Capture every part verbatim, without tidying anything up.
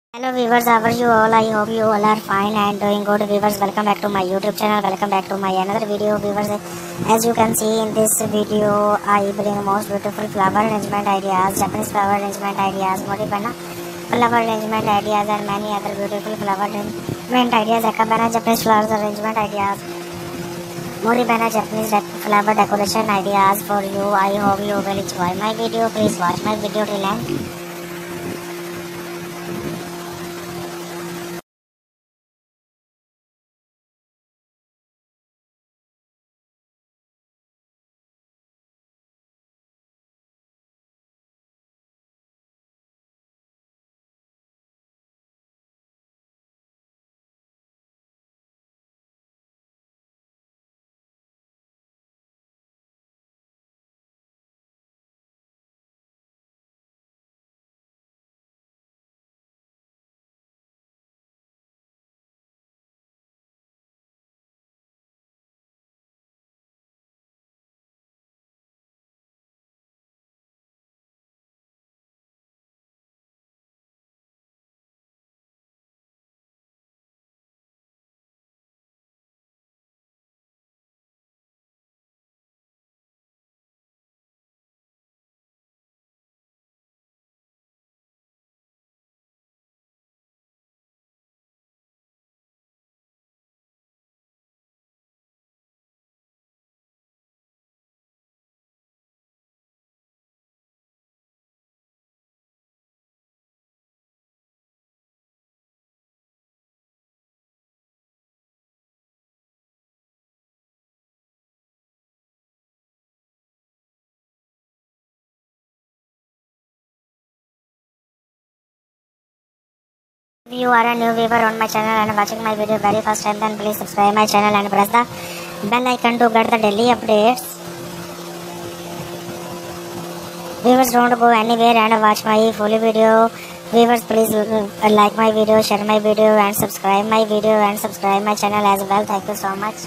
Hello viewers, how are you all? I hope you all are fine and doing good. Viewers, welcome back to my YouTube channel. Welcome back to my another video. Viewers, as you can see in this video, I bring most beautiful flower arrangement ideas, Japanese flower arrangement ideas, Moribana flower arrangement ideas, and many other beautiful flower arrangement ideas. Akabana Japanese flowers arrangement ideas, Moribana Japanese flower decoration ideas for you. I hope you will enjoy my video. Please watch my video till end. If you are a new viewer on my channel and watching my video very first time, then please subscribe my channel and press the bell icon to get the daily updates. Viewers, don't go anywhere and watch my full video. Viewers, please like my video, share my video and subscribe my video and subscribe my channel as well. Thank you so much.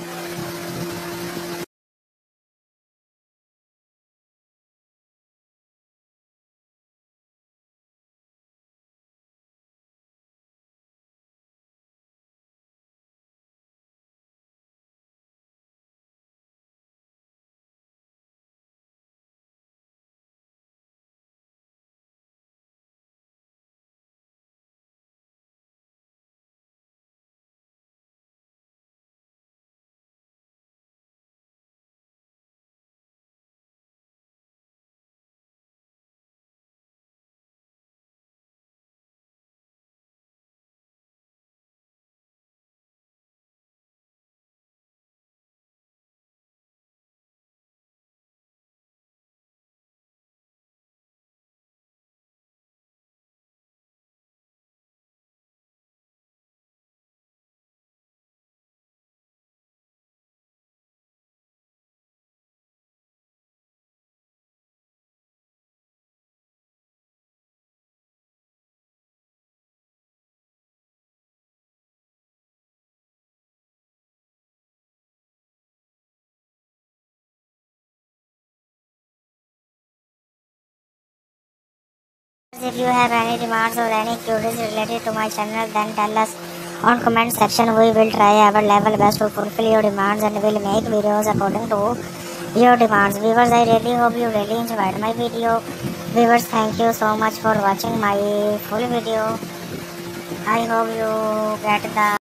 If you have any remarks or any queries related to my channel, then tell us on comment section. We will try our level best to fulfill your demands and will make videos according to your demands. Viewers, I really hope you really enjoyed my video. Viewers, thank you so much for watching my full video. I hope you get the